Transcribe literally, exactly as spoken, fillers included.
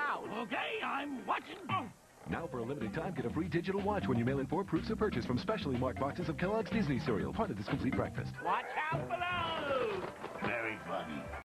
out. Okay, I'm watching. Oh. Now for a limited time, get a free digital watch when you mail in four proofs of purchase from specially marked boxes of Kellogg's Disney cereal, part of this complete breakfast. Watch out below. Very funny.